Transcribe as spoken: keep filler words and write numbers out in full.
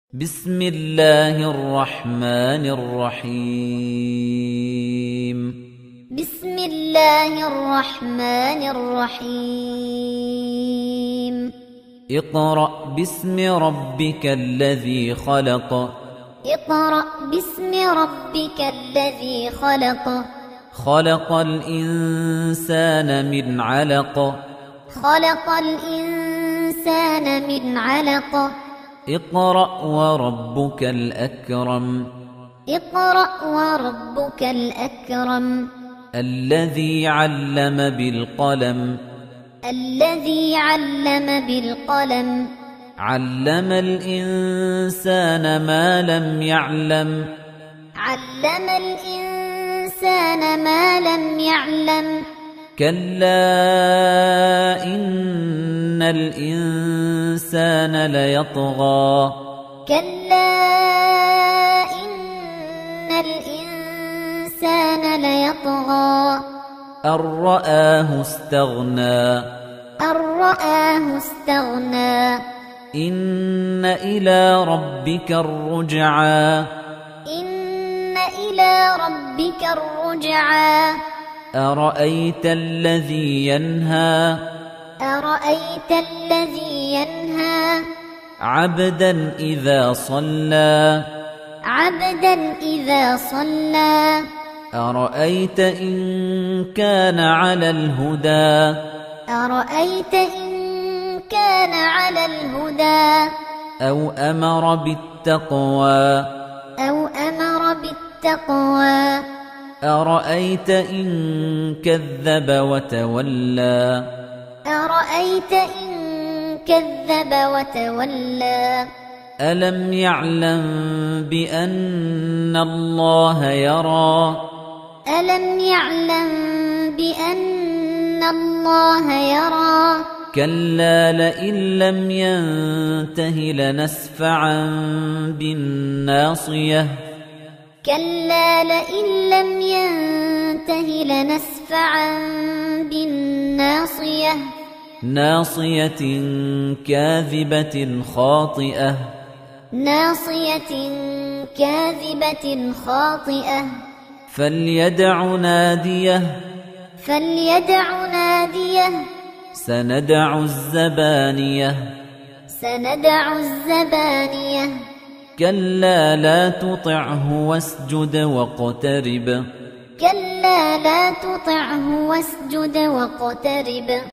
بسم الله الرحمن الرحيم بسم الله الرحمن الرحيم اقرأ باسم ربك الذي خلق اقرأ باسم ربك الذي خلق خلق الإنسان من علق خلق الإنسان من علق اقرأ وربك الأكرم اقرأ وربك الأكرم الذي علم بالقلم الذي علم بالقلم علم الإنسان ما لم يعلم علم الإنسان ما لم يعلم كلا إن الإنسان ليطغى كلا إن الإنسان ليطغى أن رآه استغنى أن رآه استغنى إن إلى ربك الرجعى إن إلى ربك الرجعى أرأيت الذي ينهى أرأيت الذي ينهى عبدا إذا صلى عبدا إذا صلى أرأيت إن كان على الهدى أرأيت إن كان على الهدى أو أمر بالتقوى أو أمر بالتقوى أرأيت إن كذب وتولى أرأيت إن كذب وتولى ألم يعلم بأن الله يرى ألم يعلم بأن الله يرى كلا لئن لم ينته لنسفعا بالناصية كلا لئن لم ينته لنسفعا بالناصية ناصية كاذبة خاطئة ناصية كاذبة خاطئة فليدع ناديه فليدع ناديه سندع الزبانية سندع الزبانية كلا لا تطعه واسجد واقترب كلا لا تطعه واسجد واقترب